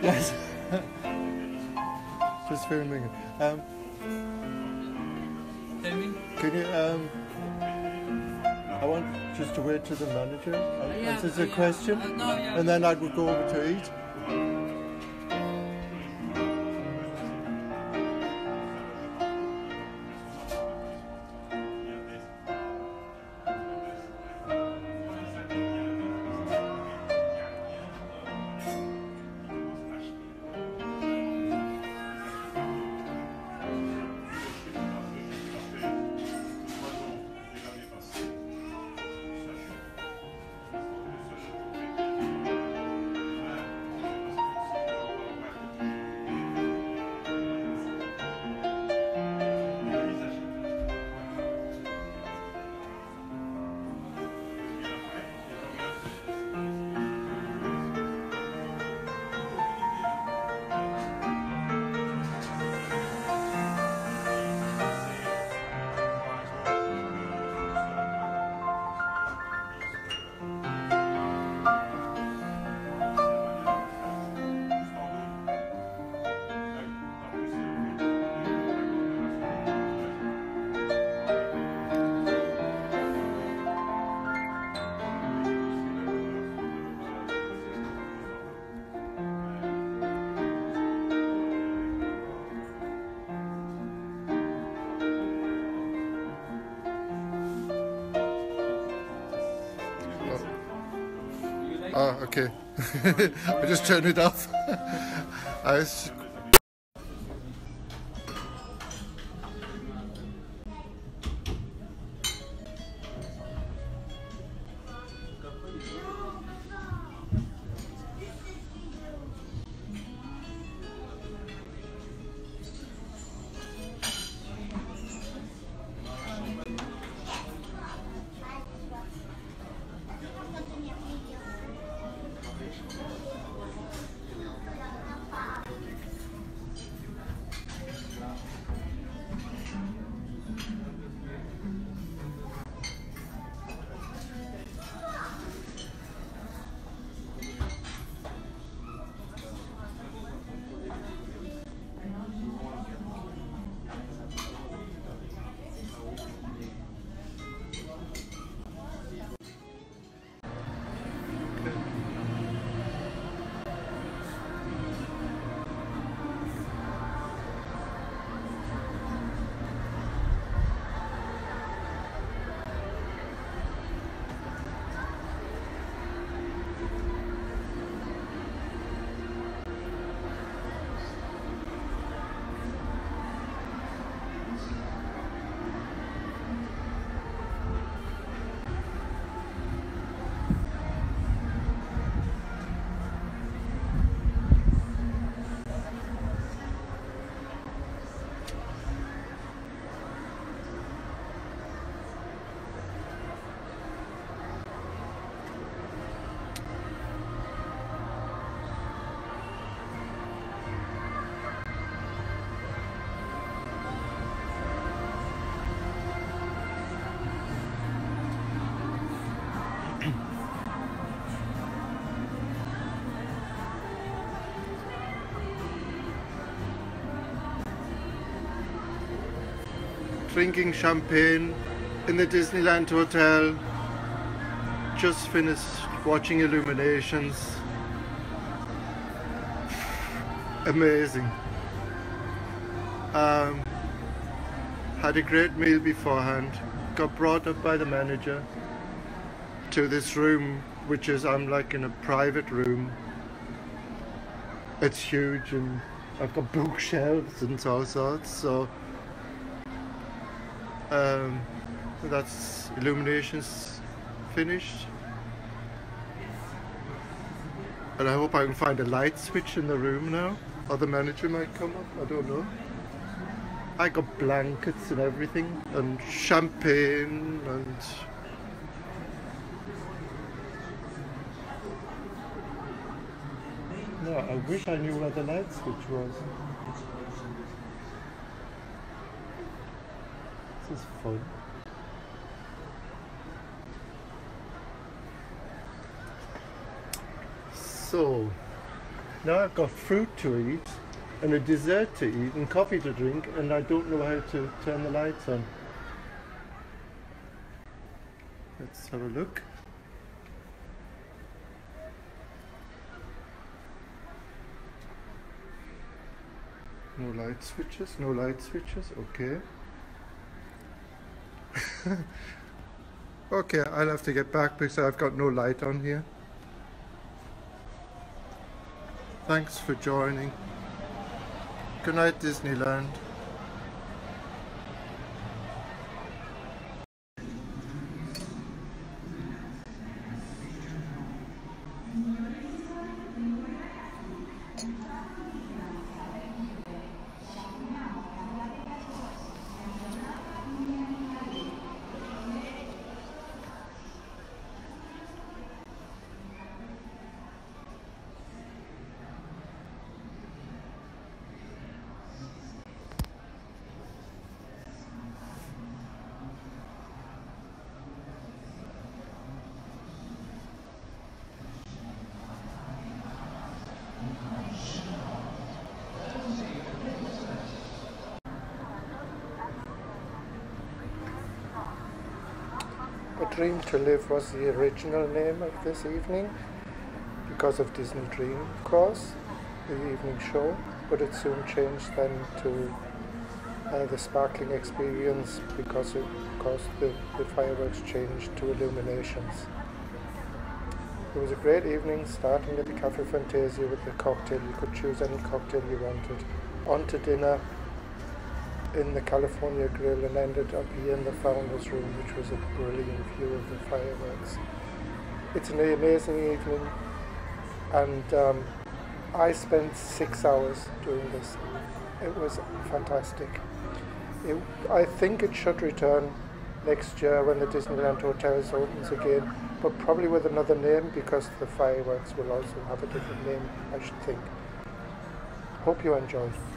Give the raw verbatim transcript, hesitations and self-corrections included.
Yes. Just filming it. Um, Tell me. can you, um, I want just to wait till the manager answers a question, Uh, no, yeah. and then I would go over to eat. Oh, okay. I just turned it off. I was... drinking champagne in the Disneyland hotel. Just finished watching Illuminations. Amazing. Um, had a great meal beforehand. Got brought up by the manager to this room, which is, I'm like in a private room. It's huge and I've got bookshelves and all sorts, so um, that's Illuminations finished. And I hope I can find a light switch in the room now, or the manager might come up, I don't know. I got blankets and everything, and champagne, and no, I wish I knew where the light switch was. This is fun. So, Now I've got fruit to eat and a dessert to eat and coffee to drink, and I don't know how to turn the lights on. Let's have a look. No light switches, no light switches, okay. Okay, I'll have to get back because I've got no light on here. Thanks for joining. Good night, Disneyland. A Dream to Live was the original name of this evening because of Disney Dream, of course, the evening show, but it soon changed then to uh, the Sparkling Experience because it, of course the, the fireworks changed to Illuminations. It was a great evening, starting at the Cafe Fantasia with the cocktail. You could choose any cocktail you wanted. On to dinner in the California Grill, and ended up here in the Founders Room, which was a brilliant view of the fireworks. It's an amazing evening, and um, I spent six hours doing this. It was fantastic. It, I think it should return next year when the Disneyland Hotels opens again, but probably with another name, because the fireworks will also have a different name, I should think. Hope you enjoyed.